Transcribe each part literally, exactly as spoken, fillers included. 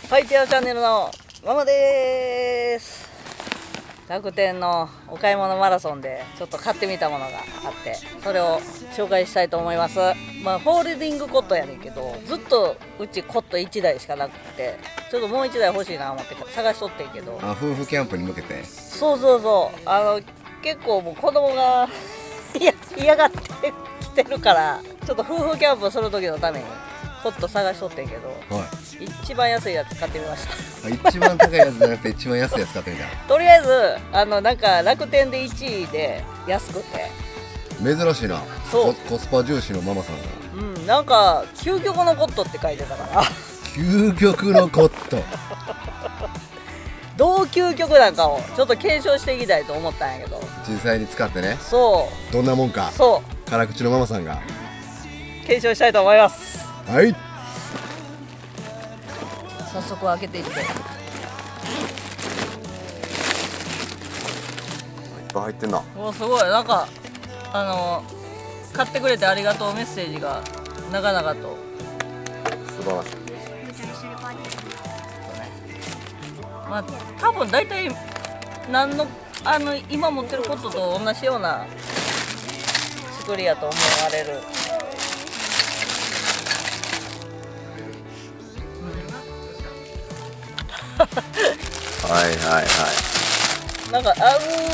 はい、ティアチャンネルのママでーす。楽天のお買い物マラソンでちょっと買ってみたものがあって、それを紹介したいと思います。まあフォールディングコットやねんけど、ずっとうちコットいちだいしかなくて、ちょっともういちだい欲しいな思って探しとってんけど、 あ、夫婦キャンプに向けて。 そうそうそう、あの結構もう子供がいや嫌がってきてるから、ちょっと夫婦キャンプする時のためにコット探しとってんけど、はい、一番安いやつ買ってみました。 一番高いやつじゃなくて一番安いやつ買ってみた。 とりあえずあのなんか楽天でいちいで安くて珍しいな。そう、コスパ重視のママさんが、 うん、なんか究極のコットって書いてたから究極のコットどう究極なんかをちょっと検証していきたいと思ったんやけど、 実際に使ってね、 そうどんなもんか、 そう辛口のママさんが検証したいと思います。 はい、 早速開けていって、いっぱい入ってんな。 お、すごい、なんかあの買ってくれてありがとうメッセージが長々と。 素晴らしい。 まあ多分大体何のあの今持ってるコットと同じような作りやと思われる。 はいはいはい。 なんかあう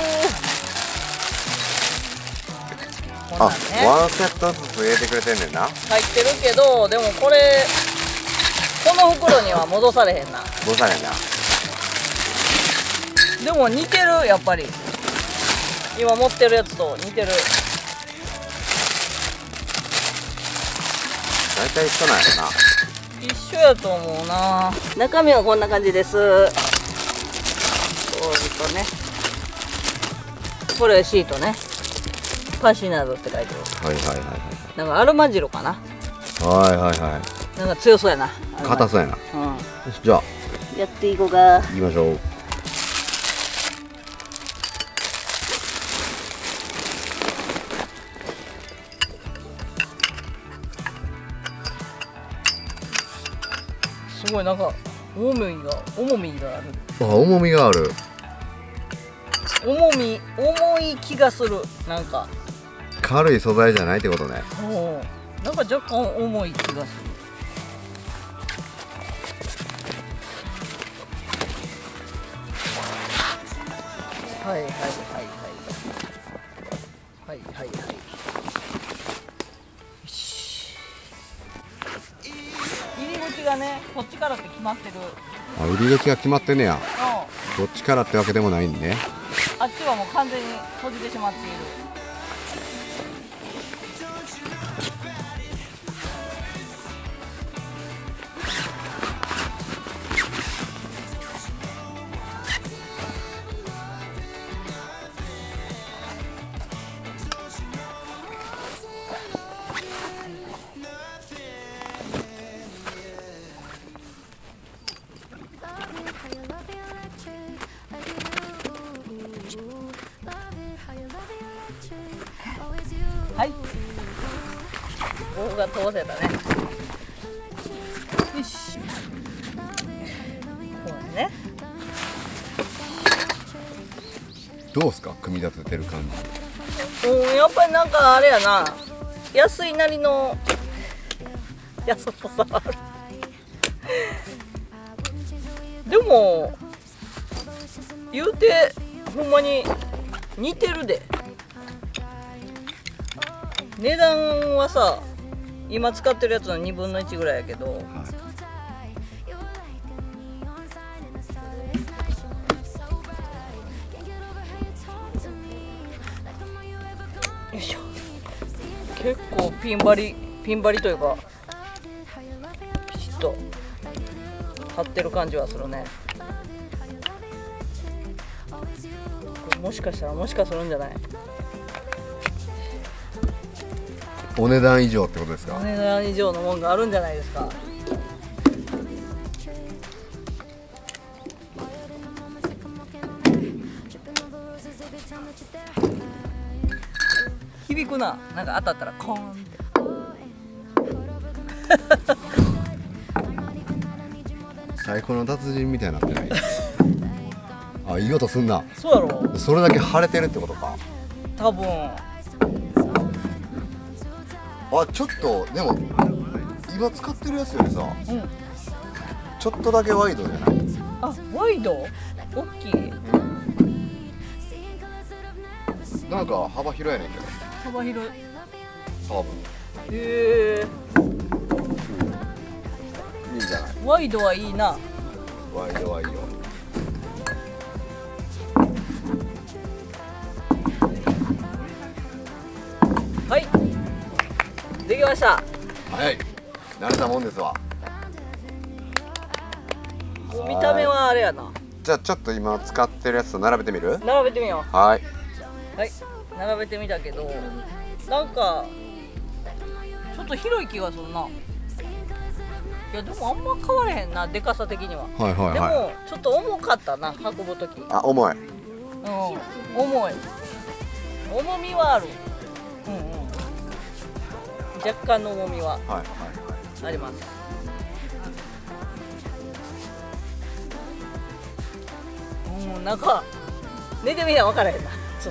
ー、 あ、ね、ワンセットずつ入れてくれてんねんな。 入ってるけど、でもこれこの袋には戻されへんな。 戻されへんな。 でも似てる、やっぱり今持ってるやつと似てる。 大体一緒なんやな。 一緒やと思うな。中身はこんな感じです。そうとね、これシートね、パシナドって書いてる。 はいはいはいはい。 なんかアルマジロかな。 はいはいはい。 なんか強そうやな。 硬そうやな。 うん。 よし、じゃあやっていこうか。 行きましょう。 すごい、なんか重みが重みがある。 あ、重みがある。 重み重い気がする。なんか軽い素材じゃないってことね。 おなんか若干重い気がする。はいはいはいはいはいはいはい。よし、入り口がね、こっちからって決まってる。 あ、入り口が決まってんねや。 うん、 どっちからってわけでもないんね。 あっちはもう完全に閉じてしまっている。はい、棒が通せたね。よし、こうね。 どうすか、組み立ててる感じ。 うん、やっぱりなんかあれやな、安いなりの安さあるでも言うてほんまに似てるで。値段はさ、今使ってるやつのにぶんのいちぐらいやけど、はい、よいしょ。結構ピン張りピン張りというかピシッと張ってる感じはするね。これもしかしたらもしかするんじゃない？ お値段以上ってことですか？ お値段以上のもんがあるんじゃないですか。響くな。なんか当たったらコーンって。 太鼓の達人みたいになってないあ、いい音すんな。 そうやろ。 それだけ腫れてるってことか。 多分。 あ、ちょっとでも今使ってるやつよりさ、 うん。 ちょっとだけワイドじゃない？ あ、ワイド？大きい。 なんか幅広やねんけど。 幅広い。 多分。 へえ。 いいんじゃない？ ワイドはいいな。 ワイドはいいよ。 はい。できました。 はい。慣れたもんですわ。 もう見た目はあれやな。 じゃあちょっと今使ってるやつと並べてみる？ 並べてみよはい。 う。はい。並べてみたけど、なんかちょっと広い気がするな。いやでもあんま変われへんな、でかさ的には。 はいはいはい。 でもちょっと重かったな、運ぶとき。うん、 あ、重い。 重い。重みはある。うんうん。若干の重みははいはいはい。 あります。うん、なんか寝てみな分からへんな、ちょっ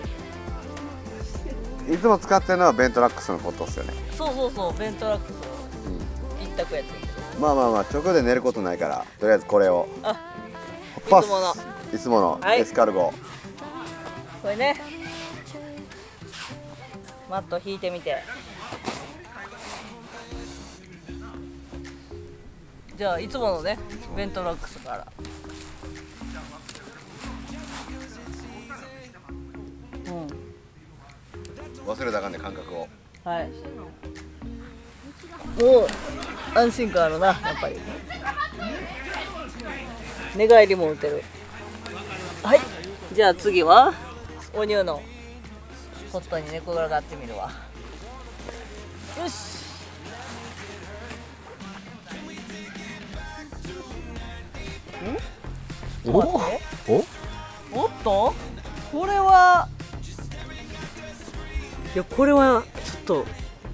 と。 いつも使ってるのはベントラックスのことですよね。 そうそうそう、ベントラックス一択やってんけど。 まあまあまあ直で寝ることないからとりあえずこれをあ、 パスいつものいつものはいエスカルゴ、 これね、マット引いてみて。じゃあいつものねベントラックスから。うん、 忘れたらあかんね感覚を。 はい。もう安心感あるな、やっぱり。寝返りも打てる。はい。じゃあ次はお乳のポットに寝転がってみるわ。よし。ん？ お待っておおっと、これはいや、これはちょっと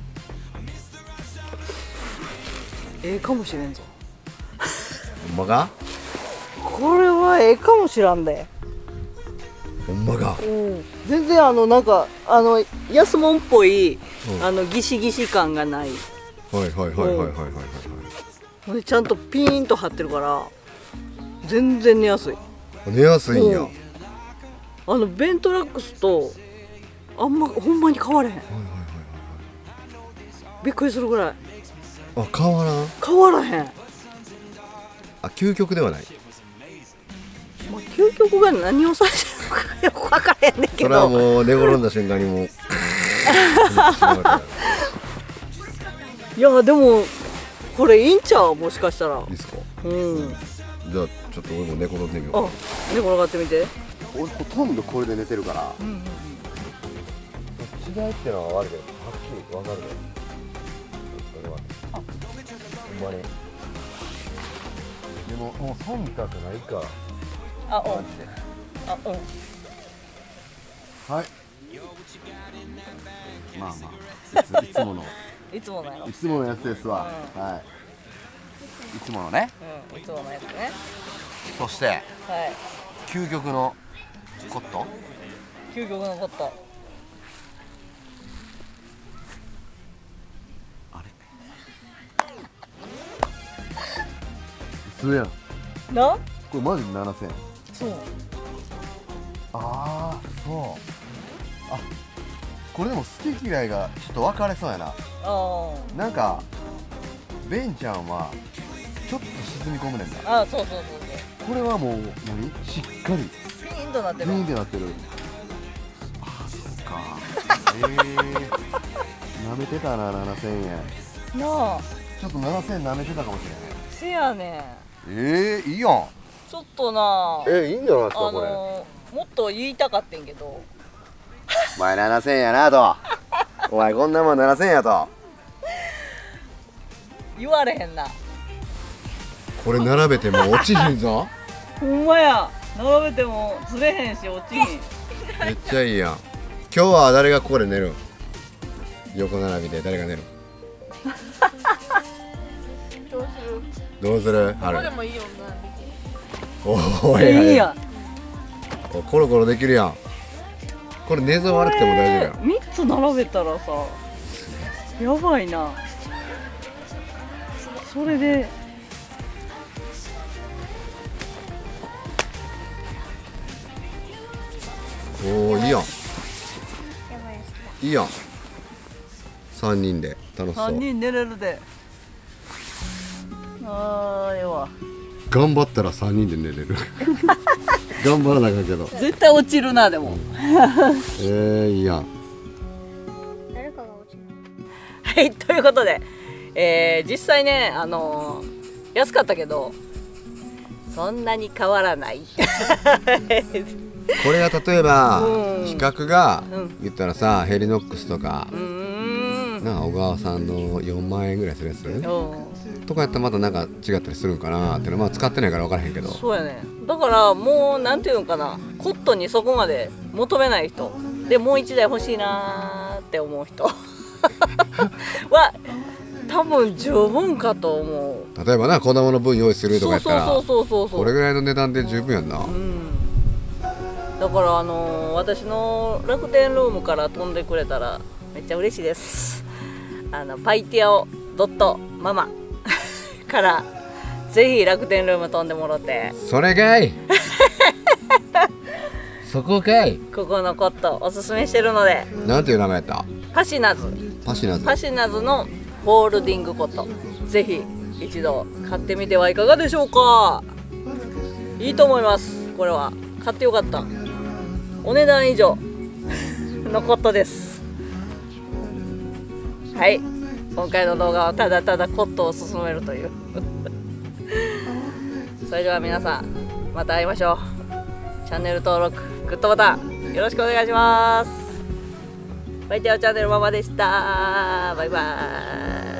ええかもしれんぞ。 ほんまか？ これはええかもしらんで。 ほんまか？ うん、全然あのなんかあの安物っぽい、 うん、 あのギシギシ感がない。 はいはいはいはいはいはいはい。 ほんでちゃんとピーンと張ってるから全然寝やすい。 寝やすいんや。 うん、あのベントラックスとあんまほんまに変われへん。びっくりするぐらい。 あ、変わらん？ 変わらへん。 あ、究極ではない。 まあ、究極が何をされてるのかよく分からへんねんけど。 それはもう寝転んだ瞬間にもういやでもこれいいんちゃう、もしかしたら。 いいっすか？ うん。 じゃあちょっと俺も寝転んでみよう。 あ、寝転がってみて。 俺ほとんどこれで寝てるから、 うんうんうん、 違いってのは悪いけどはっきり分かるね。それはあ、 ほんまに。でももう忖度ないか。 あ、うん、 マジで。 あ、うん。 はい。まあまあいつ、いつものいつものやろ。 いつものやつですわ、 うん、 はい。いつものね、 うん、いつものやつね。 そして、 はい、 究極のコット。 究極のコット。 あれ普通やん。 な、 これマジでななせん。 そう。 ああ、そう。あ、これでも好き嫌いがちょっと分かれそうやな。 あなんかベンちゃんはちょっと沈み込むねんだ。 あ、あ、そうそうそうこれはもう何、しっかりそう。ピーンとなってビる。 ーンってなってる。ああ、そっか。ええー、舐めてたな。ななせんえんなあ。 ちょっとななせんえん舐めてたかもしれない。 せやねん。 ええー、いいやん。 ちょっとな。 えー、いいんじゃないですか、 あのー、 これ。 もっと言いたかってんけど。 お前ななせんえんやなと。お前こんなもんななせんえんやと。 言われへんな。 これ並べても落ちひんぞ。 ほんまや。並べてもずれへんし落ちひん。 めっちゃいいやん。今日は誰がここで寝るん？横並びで誰が寝るん？ どうする？ どうする？ こあれ。 こでもいいよな。 おお、 いいや。 おコロコロできるやん。これ寝相悪くても大丈夫やん。 みっつ並べたらさ、やばいな。それでおお、いいやん。いいやん。三人で楽しそさんう。 にん寝れるで。あー、ええわ。 頑張ったら三人で寝れる。頑張らなあかんけど。 絶対落ちるなでも。 えー、いいやん。 誰かが落ちる。 はい、ということで、えー、実際ね、あのー、安かったけどそんなに変わらない。 これが例えば、 うん比較が、 うん言ったらさ、ヘリノックスとかう、ーん。 なあ小川さんのよんまんえんぐらいするやつうんとかやったらまたなんか違ったりするんかなっていうのは、まあ使ってないから分からへんけど。 そうやね。だからもうなんていうのかな、コットンにそこまで求めない人で、もう一台欲しいなーって思う人は多分十分かと思う。 例えばな、子供の分用意するとかやったら、 そうそうそうそうそう。 これぐらいの値段で十分やんな。 うん。だからあのー私の楽天ルームから飛んでくれたらめっちゃ嬉しいです。あのパイティアオドットママからぜひ楽天ルーム飛んでもろて、 それかい。そこかい。 ここのコットおすすめしてるので、 なんていう名前やった？ パシナズパシナズ。 パシナズのホールディングコット、ぜひ一度買ってみてはいかがでしょうか。いいと思います。これは買ってよかった。お値段以上のコットです。はい、今回の動画はただただコットを勧めるというそれでは皆さんまた会いましょう。チャンネル登録、グッドボタンよろしくお願いします。バイティアオチャンネルママでした。バイバーイ。